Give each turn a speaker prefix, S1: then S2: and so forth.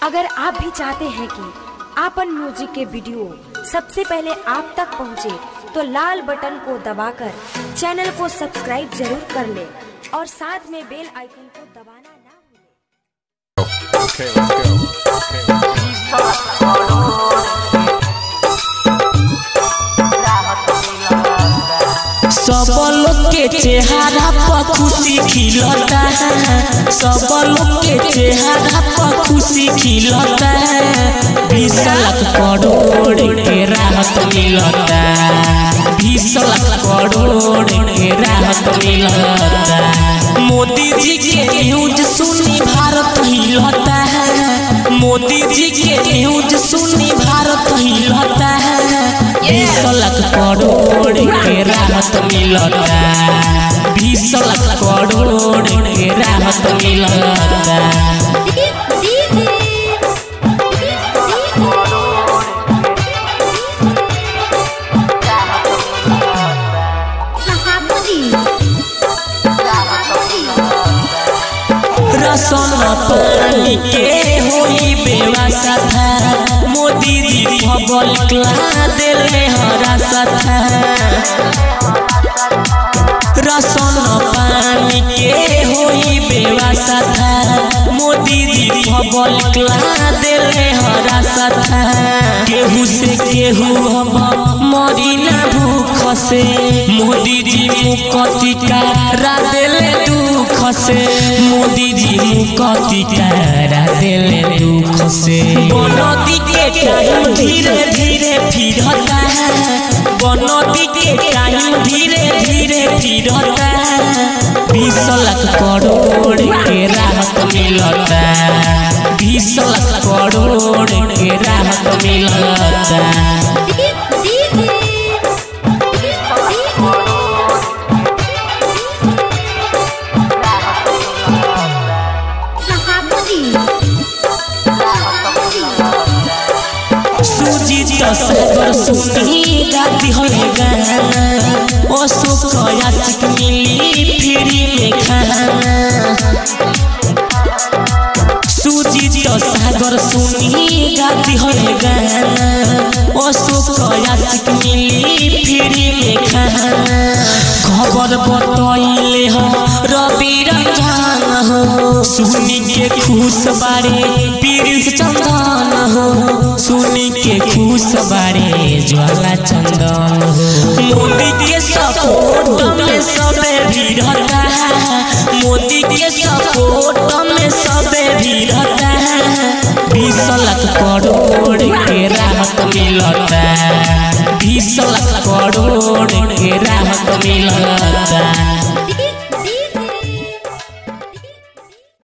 S1: अगर आप भी चाहते हैं कि आपन म्यूजिक के वीडियो सबसे पहले आप तक पहुंचे, तो लाल बटन को दबाकर चैनल को सब्सक्राइब जरूर कर ले और साथ में बेल आइकन को दबाना ना भूलें।
S2: Okay, let's go.
S3: सब लोग के चेहरा पर खुशी खिलता है, सब लोग के चेहरा पर खुशी खिलता है। 20 लाख करोड़ के राहत मिलता, 20 लाख करोड़ के राहत मिलता। मोदी जी के न्यूज सुनी भारत हिलता है, मोदी जी के न्यूज सुनी भारत हिलता है। 20 लाख करोड़ के राहत मिलता, 20 लाख करोड़ के राहत मिलता। राशन पानी के होई व्यवस्था, मोदी जी पब्लिक ला देले हरासत। राशन पानी के होई व्यवस्था, मोदी जी पब्लिक ला देले हरासत। केहू से केहू हम मरी ना भूख से, मोदी जी मुक्ति करा देले दुख से, मोदी जी मुक्ति करा देले दुख से। बनती के टाइम धीरे धीरे फिरता है, बनती के टाइम धीरे धीरे फिरता है। 20 लाख करोड़ के राहत मिलता, 20 लाख करोड़ के राहत मिलता। सागर सुनी गाती होए गाना, ओ सुखया चिक मिली फ्री में खाना। सुजीत सागर सुनी गाती होए गाना, ओ सुखया चिक मिली फ्री में खाना। खबर बतैले हो रवि रंजन हो, सुनी के खुश बारे प्रिंस चंदन हो, सुनी के खुश बारे ज्वाला चंदन हो। मोदी के सपोर्ट में सबे भिड़ता है, मोदी के सपोर्ट में सबे भिड़ता है। 20 लाख करोड़ के राहत मिलता, 20 लाख करोड़ के राहत मिलता।